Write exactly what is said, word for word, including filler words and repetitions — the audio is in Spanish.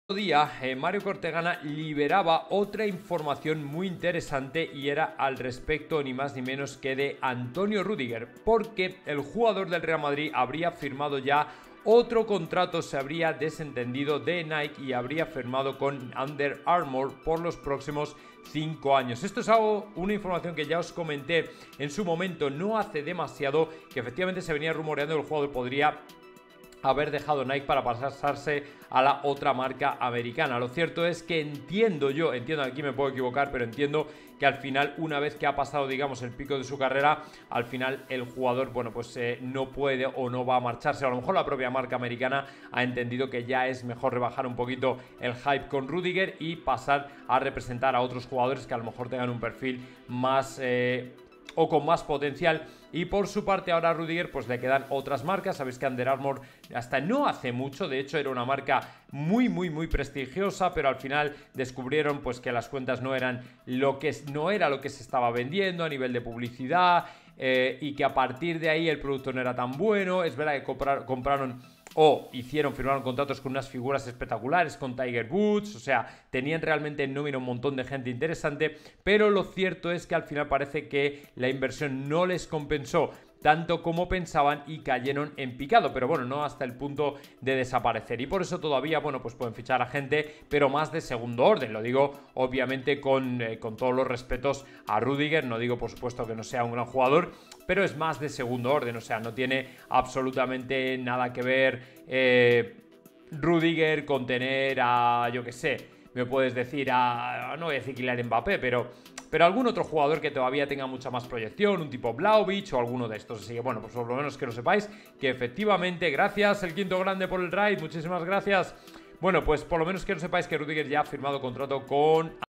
Día eh, Mario Cortegana liberaba otra información muy interesante y era al respecto ni más ni menos que de Antonio Rüdiger, porque el jugador del Real Madrid habría firmado ya otro contrato, se habría desentendido de Nike y habría firmado con Under Armour por los próximos cinco años. Esto es algo, una información que ya os comenté en su momento, no hace demasiado, que efectivamente se venía rumoreando que el jugador podría haber dejado Nike para pasarse a la otra marca americana. Lo cierto es que entiendo yo, entiendo, aquí me puedo equivocar, pero entiendo que al final, una vez que ha pasado, digamos, el pico de su carrera, al final el jugador, bueno, pues eh, no puede o no va a marcharse. A lo mejor la propia marca americana ha entendido que ya es mejor rebajar un poquito el hype con Rüdiger y pasar a representar a otros jugadores que a lo mejor tengan un perfil más Eh, o con más potencial. Y por su parte ahora a Rüdiger pues le quedan otras marcas. Sabéis que Under Armour hasta no hace mucho, de hecho era una marca muy muy muy prestigiosa, pero al final descubrieron pues que las cuentas no eran lo que no era lo que se estaba vendiendo a nivel de publicidad, eh, y que a partir de ahí el producto no era tan bueno. Es verdad que comprar, compraron o hicieron, firmaron contratos con unas figuras espectaculares, con Tiger Woods, o sea, tenían realmente en nómina un montón de gente interesante, pero lo cierto es que al final parece que la inversión no les compensó tanto como pensaban y cayeron en picado, pero bueno, no hasta el punto de desaparecer, y por eso todavía, bueno, pues pueden fichar a gente, pero más de segundo orden. Lo digo obviamente con, eh, con todos los respetos a Rüdiger, no digo por supuesto que no sea un gran jugador, pero es más de segundo orden, o sea, no tiene absolutamente nada que ver eh, Rüdiger con tener a, yo que sé, me puedes decir a, no voy a decir Kylian Mbappé, pero, pero algún otro jugador que todavía tenga mucha más proyección, un tipo Vlahovic o alguno de estos. Así que bueno, pues por lo menos que lo sepáis, que efectivamente, gracias el quinto grande por el raid, muchísimas gracias. Bueno, pues por lo menos que lo sepáis que Rüdiger ya ha firmado contrato con